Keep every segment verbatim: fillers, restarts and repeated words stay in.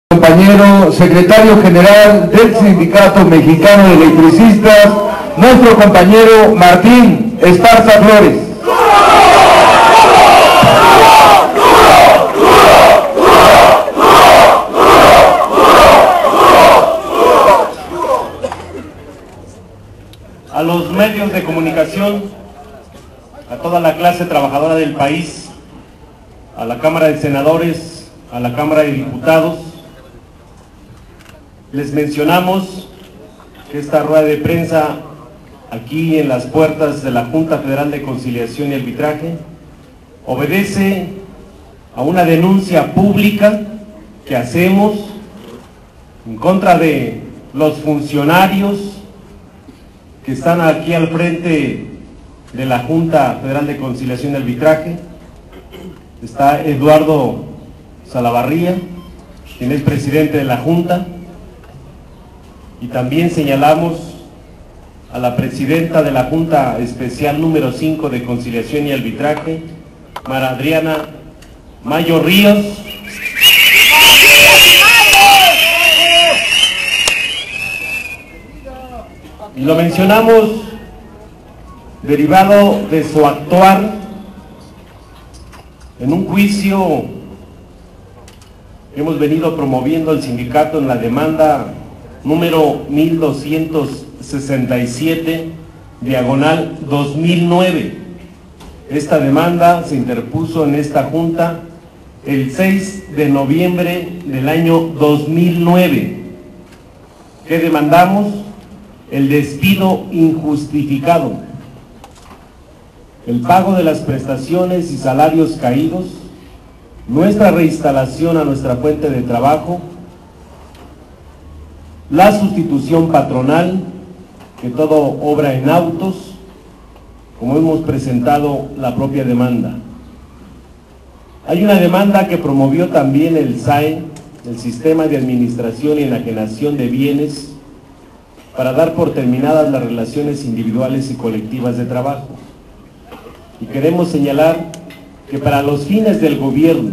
Compañero secretario general del Sindicato Mexicano de Electricistas, nuestro compañero Martín Esparza Flores. A los medios de comunicación, a toda la clase trabajadora del país, a la Cámara de Senadores, a la Cámara de Diputados, les mencionamos que esta rueda de prensa aquí en las puertas de la Junta Federal de Conciliación y Arbitraje obedece a una denuncia pública que hacemos en contra de los funcionarios que están aquí al frente de la Junta Federal de Conciliación y Arbitraje. Está Eduardo Salavarría, quien es presidente de la Junta, y también señalamos a la presidenta de la Junta Especial número cinco de Conciliación y Arbitraje, Mara Adriana Mayo Ríos, y lo mencionamos derivado de su actuar en un juicio que hemos venido promoviendo el sindicato en la demanda número mil doscientos sesenta y siete, diagonal dos mil nueve. Esta demanda se interpuso en esta junta el seis de noviembre del año dos mil nueve. ¿Qué demandamos? El despido injustificado, el pago de las prestaciones y salarios caídos, nuestra reinstalación a nuestra fuente de trabajo, la sustitución patronal, que todo obra en autos, como hemos presentado la propia demanda. Hay una demanda que promovió también el S A E, el Sistema de Administración y Enajenación de Bienes, para dar por terminadas las relaciones individuales y colectivas de trabajo. Y queremos señalar que para los fines del gobierno,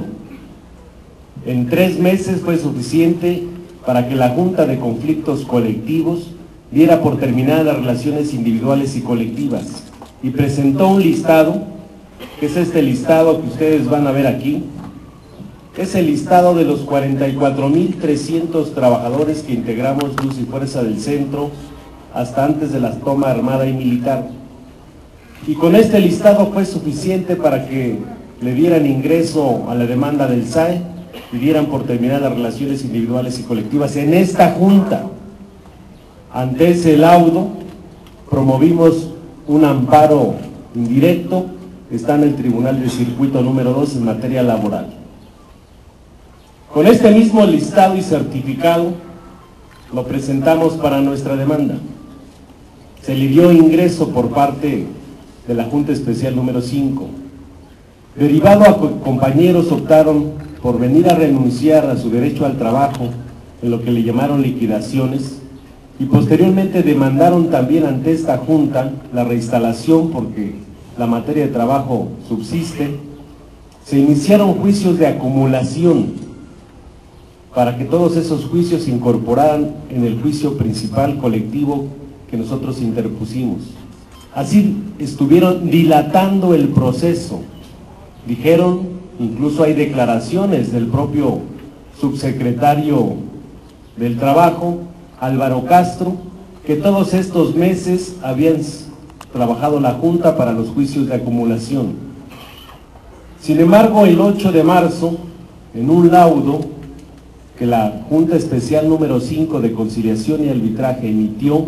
en tres meses fue suficiente para que la Junta de Conflictos Colectivos diera por terminadas las relaciones individuales y colectivas, y presentó un listado, que es este listado que ustedes van a ver aquí. Es el listado de los cuarenta y cuatro mil trescientos trabajadores que integramos Luz y Fuerza del Centro hasta antes de la toma armada y militar. Y con este listado fue suficiente para que le dieran ingreso a la demanda del S A E y dieran por terminadas relaciones individuales y colectivas. En esta junta, ante ese laudo, promovimos un amparo indirecto que está en el Tribunal de Circuito número dos en materia laboral. Con este mismo listado y certificado lo presentamos para nuestra demanda. Se le dio ingreso por parte de la Junta Especial número cinco. Derivado a que compañeros optaron por venir a renunciar a su derecho al trabajo en lo que le llamaron liquidaciones, y posteriormente demandaron también ante esta junta la reinstalación porque la materia de trabajo subsiste. Se iniciaron juicios de acumulación para que todos esos juicios se incorporaran en el juicio principal colectivo que nosotros interpusimos. Así estuvieron dilatando el proceso. Dijeron, incluso hay declaraciones del propio subsecretario del Trabajo, Álvaro Castro, que todos estos meses habían trabajado la Junta para los juicios de acumulación. Sin embargo, el ocho de marzo, en un laudo que la Junta Especial número cinco de Conciliación y Arbitraje emitió,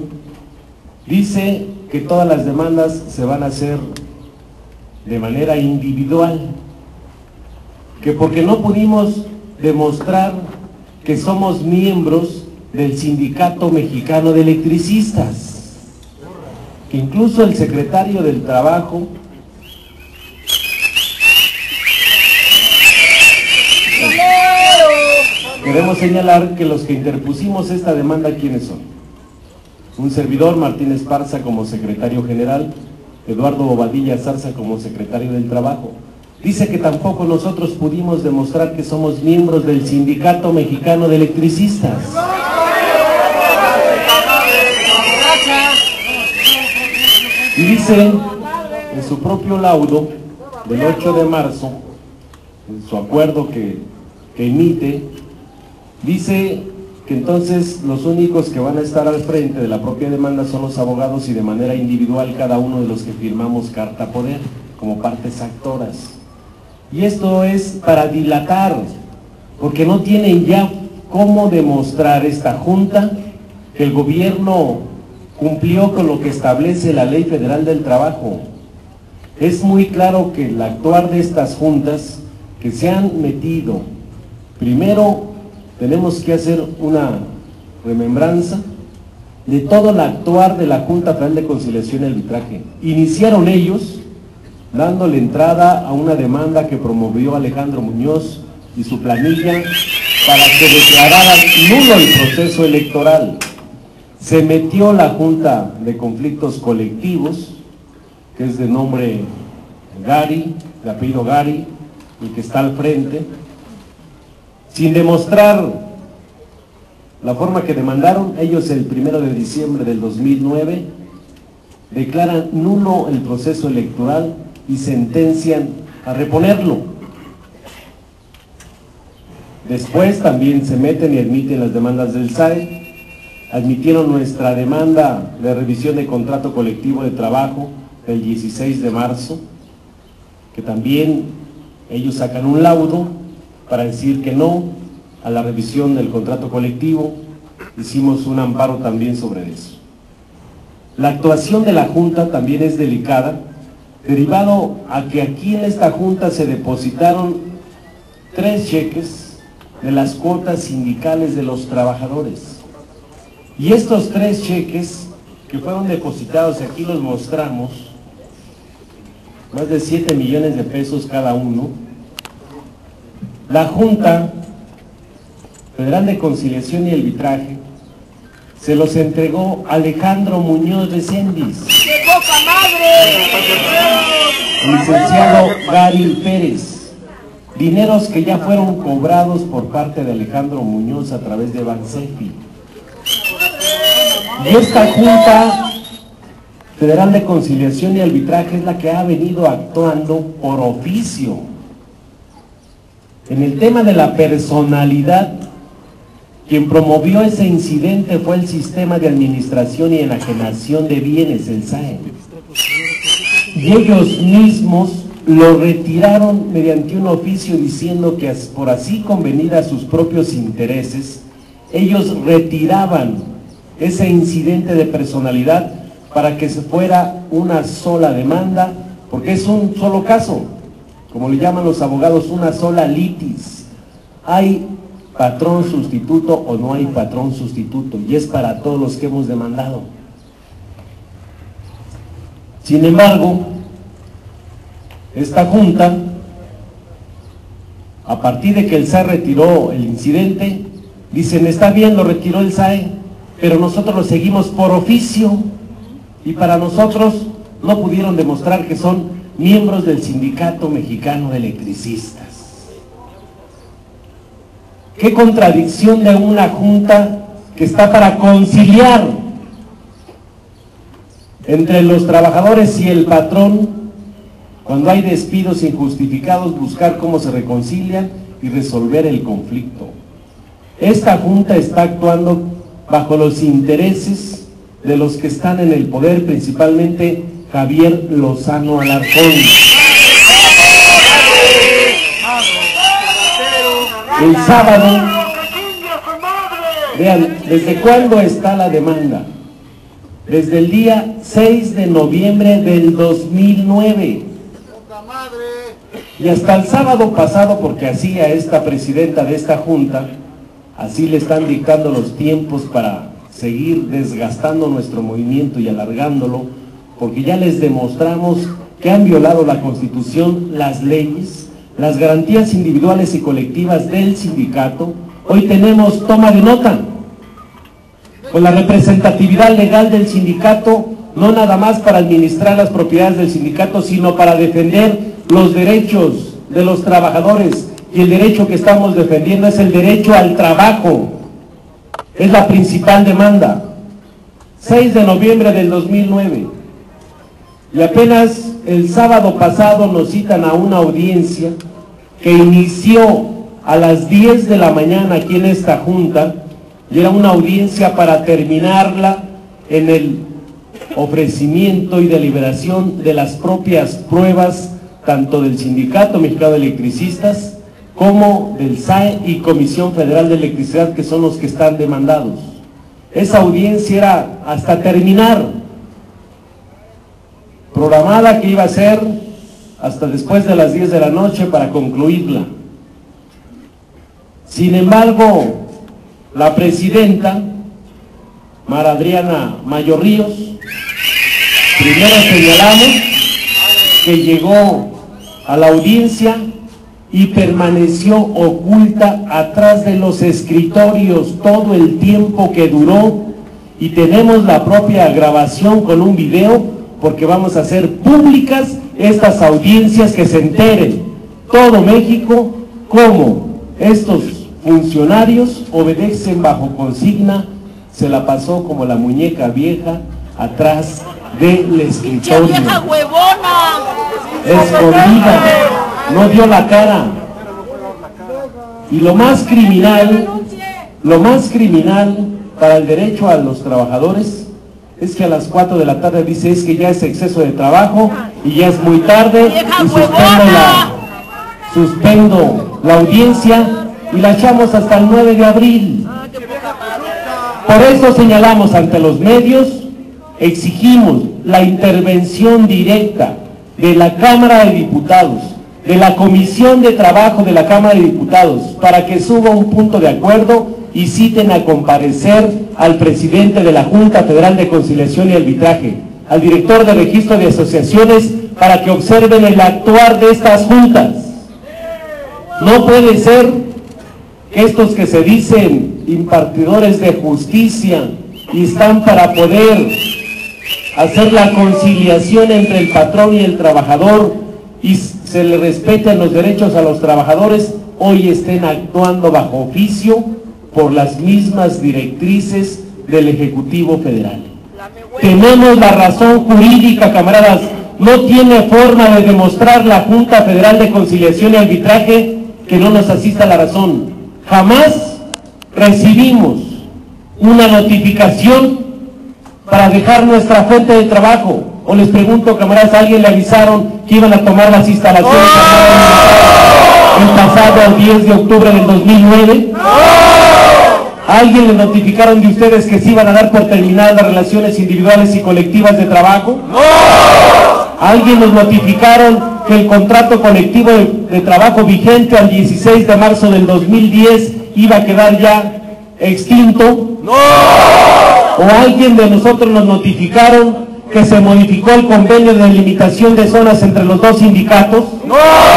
dice que todas las demandas se van a hacer de manera individual, que porque no pudimos demostrar que somos miembros del Sindicato Mexicano de Electricistas, que incluso el secretario del Trabajo queremos señalar que los que interpusimos esta demanda, ¿quiénes son? Un servidor, Martín Esparza, como secretario general, Eduardo Bobadilla Zarza como secretario del Trabajo, dice que tampoco nosotros pudimos demostrar que somos miembros del Sindicato Mexicano de Electricistas. Y dice en su propio laudo del ocho de marzo, en su acuerdo que, que emite, dice que entonces los únicos que van a estar al frente de la propia demanda son los abogados y de manera individual cada uno de los que firmamos carta poder como partes actoras. Y esto es para dilatar, porque no tienen ya cómo demostrar esta junta que el gobierno cumplió con lo que establece la Ley Federal del Trabajo. Es muy claro que el actuar de estas juntas que se han metido, primero tenemos que hacer una remembranza de todo el actuar de la Junta Federal de Conciliación y Arbitraje. Iniciaron ellos dándole entrada a una demanda que promovió Alejandro Muñoz y su planilla para que declararan nulo el proceso electoral. Se metió la Junta de Conflictos Colectivos, que es de nombre Gari, de apellido Gari, y que está al frente, sin demostrar la forma que demandaron. Ellos el primero de diciembre del dos mil nueve declaran nulo el proceso electoral y sentencian a reponerlo. Después también se meten y admiten las demandas del S A E, admitieron nuestra demanda de revisión de contrato colectivo de trabajo del dieciséis de marzo, que también ellos sacan un laudo para decir que no a la revisión del contrato colectivo. Hicimos un amparo también sobre eso. La actuación de la Junta también es delicada, derivado a que aquí en esta Junta se depositaron tres cheques de las cuotas sindicales de los trabajadores. Y estos tres cheques que fueron depositados, aquí los mostramos, más de siete millones de pesos cada uno, la Junta Federal de Conciliación y Arbitraje se los entregó Alejandro Muñoz de Sendis, ¡qué poca madre! licenciado Gary Pérez, dineros que ya fueron cobrados por parte de Alejandro Muñoz a través de Bansefi. Y esta Junta Federal de Conciliación y Arbitraje es la que ha venido actuando por oficio. En el tema de la personalidad, quien promovió ese incidente fue el Sistema de Administración y Enajenación de Bienes, el S A E. Y ellos mismos lo retiraron mediante un oficio diciendo que por así convenir a sus propios intereses, ellos retiraban ese incidente de personalidad para que se fuera una sola demanda, porque es un solo caso, como le llaman los abogados, una sola litis. Hay patrón sustituto o no hay patrón sustituto, y es para todos los que hemos demandado. Sin embargo, esta Junta, a partir de que el S A E retiró el incidente, dicen, está bien, lo retiró el S A E, pero nosotros lo seguimos por oficio, y para nosotros no pudieron demostrar que son miembros del Sindicato Mexicano de Electricistas. Qué contradicción de una Junta que está para conciliar entre los trabajadores y el patrón, cuando hay despidos injustificados, buscar cómo se reconcilian y resolver el conflicto. Esta Junta está actuando bajo los intereses de los que están en el poder, principalmente Javier Lozano Alarcón. El sábado, vean, ¿desde cuándo está la demanda? Desde el día seis de noviembre del dos mil nueve. Y hasta el sábado pasado, porque así a esta presidenta de esta Junta, así le están dictando los tiempos para seguir desgastando nuestro movimiento y alargándolo, porque ya les demostramos que han violado la Constitución, las leyes, las garantías individuales y colectivas del sindicato. Hoy tenemos toma de nota, con la representatividad legal del sindicato, no nada más para administrar las propiedades del sindicato, sino para defender los derechos de los trabajadores y el derecho que estamos defendiendo es el derecho al trabajo. Es la principal demanda. seis de noviembre del dos mil nueve. Y apenas el sábado pasado nos citan a una audiencia que inició a las diez de la mañana aquí en esta junta, y era una audiencia para terminarla en el ofrecimiento y deliberación de las propias pruebas, tanto del Sindicato Mexicano de Electricistas como del S A E y Comisión Federal de Electricidad, que son los que están demandados. Esa audiencia era hasta terminar, programada que iba a ser hasta después de las diez de la noche para concluirla. Sin embargo, la presidenta, Mara Adriana Mayo Ríos, primero señalamos que llegó a la audiencia y permaneció oculta atrás de los escritorios todo el tiempo que duró, y tenemos la propia grabación con un video, porque vamos a hacer públicas estas audiencias, que se enteren todo México cómo estos funcionarios obedecen bajo consigna, se la pasó como la muñeca vieja atrás del escritorio. ¡Vieja huevona! Escondida, no dio la cara. Y lo más criminal, lo más criminal para el derecho a los trabajadores es que a las cuatro de la tarde dice es que ya es exceso de trabajo y ya es muy tarde y suspendo la, suspendo la audiencia y la echamos hasta el nueve de abril. Por eso señalamos ante los medios, exigimos la intervención directa de la Cámara de Diputados, de la Comisión de Trabajo de la Cámara de Diputados, para que suba un punto de acuerdo y citen a comparecer al presidente de la Junta Federal de Conciliación y Arbitraje, al director de Registro de Asociaciones, para que observen el actuar de estas juntas. No puede ser que estos que se dicen impartidores de justicia y están para poder hacer la conciliación entre el patrón y el trabajador y se le respeten los derechos a los trabajadores, hoy estén actuando bajo oficio por las mismas directrices del Ejecutivo Federal. Tenemos la razón jurídica, camaradas. No tiene forma de demostrar la Junta Federal de Conciliación y Arbitraje que no nos asista la razón. Jamás recibimos una notificación para dejar nuestra fuente de trabajo. O les pregunto, camaradas, ¿a alguien le avisaron que iban a tomar las instalaciones el pasado diez de octubre del dos mil nueve? ¿A alguien le notificaron de ustedes que se iban a dar por terminadas las relaciones individuales y colectivas de trabajo? ¿A alguien nos notificaron que el contrato colectivo de, de trabajo vigente al dieciséis de marzo del dos mil diez iba a quedar ya extinto? ¡No! ¿O alguien de nosotros nos notificaron que se modificó el convenio de delimitación de zonas entre los dos sindicatos? ¡No!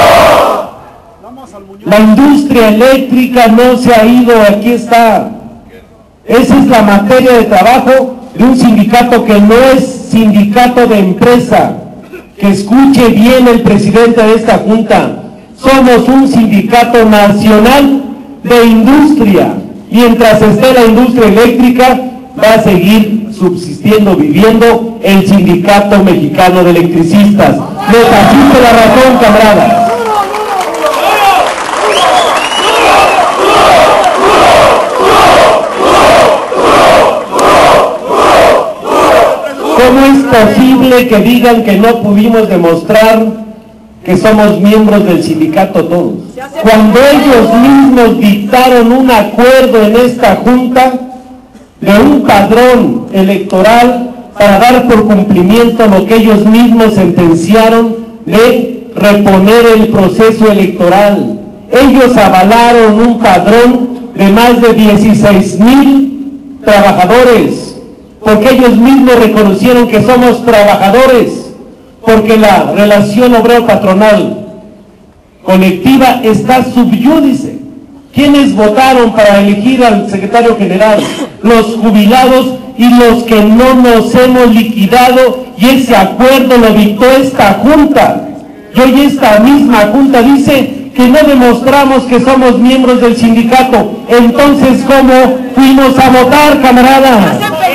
La industria eléctrica no se ha ido, aquí está. Esa es la materia de trabajo de un sindicato que no es sindicato de empresa. Que escuche bien el presidente de esta junta. Somos un sindicato nacional de industria. Mientras esté la industria eléctrica, va a seguir subsistiendo, viviendo el Sindicato Mexicano de Electricistas. Les asiste la razón, camaradas. ¿Cómo es posible que digan que no pudimos demostrar que somos miembros del sindicato todos? Cuando ellos mismos dictaron un acuerdo en esta junta de un padrón electoral para dar por cumplimiento lo que ellos mismos sentenciaron de reponer el proceso electoral. Ellos avalaron un padrón de más de dieciséis mil trabajadores, porque ellos mismos reconocieron que somos trabajadores, porque la relación obrero-patronal colectiva está subyúdice. ¿Quiénes votaron para elegir al secretario general? Los jubilados y los que no nos hemos liquidado, y ese acuerdo lo dictó esta junta. Y hoy esta misma junta dice que no demostramos que somos miembros del sindicato. Entonces, ¿cómo fuimos a votar, camaradas?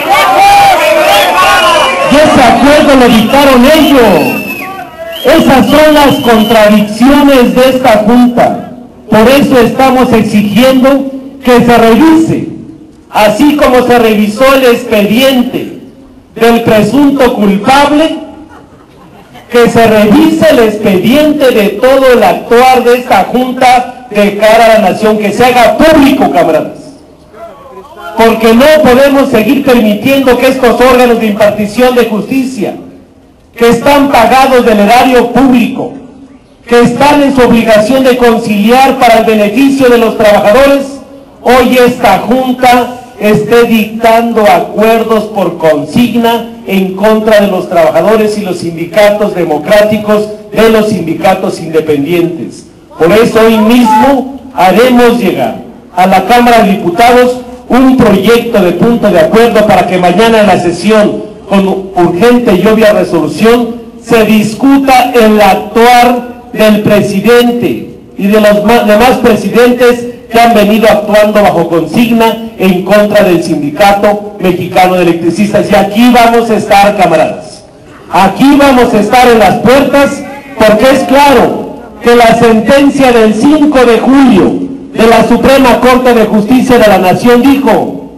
Y ese acuerdo lo dictaron ellos. Esas son las contradicciones de esta junta. Por eso estamos exigiendo que se revise, así como se revisó el expediente del presunto culpable, que se revise el expediente de todo el actuar de esta junta de cara a la nación, que se haga público, camaradas. Porque no podemos seguir permitiendo que estos órganos de impartición de justicia, que están pagados del erario público, que están en su obligación de conciliar para el beneficio de los trabajadores, hoy esta junta esté dictando acuerdos por consigna en contra de los trabajadores y los sindicatos democráticos, de los sindicatos independientes. Por eso hoy mismo haremos llegar a la Cámara de Diputados un proyecto de punto de acuerdo para que mañana en la sesión, con urgente y obvia resolución, se discuta el actuar del presidente y de los demás presidentes que han venido actuando bajo consigna en contra del Sindicato Mexicano de Electricistas. Y aquí vamos a estar, camaradas. Aquí vamos a estar en las puertas, porque es claro que la sentencia del cinco de julio de la Suprema Corte de Justicia de la Nación dijo: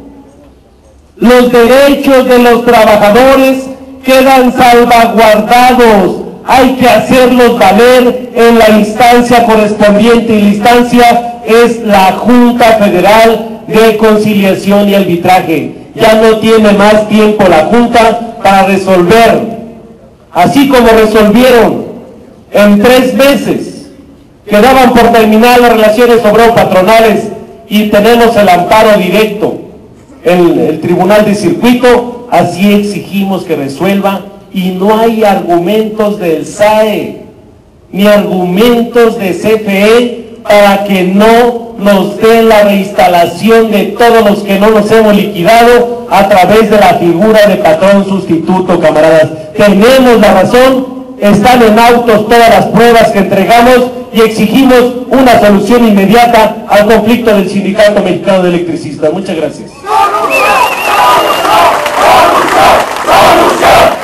los derechos de los trabajadores quedan salvaguardados, hay que hacerlos valer en la instancia correspondiente, y la instancia es la Junta Federal de Conciliación y Arbitraje. Ya no tiene más tiempo la Junta para resolver, así como resolvieron en tres meses, que daban por terminar las relaciones obrero-patronales y tenemos el amparo directo en el Tribunal de Circuito. Así exigimos que resuelva, y no hay argumentos del S A E ni argumentos de C F E para que no nos den la reinstalación de todos los que no nos hemos liquidado a través de la figura de patrón sustituto, camaradas. Tenemos la razón, están en autos todas las pruebas que entregamos, y exigimos una solución inmediata al conflicto del Sindicato Mexicano de Electricistas. Muchas gracias. ¡Solución! ¡Solución! ¡Solución! ¡Solución!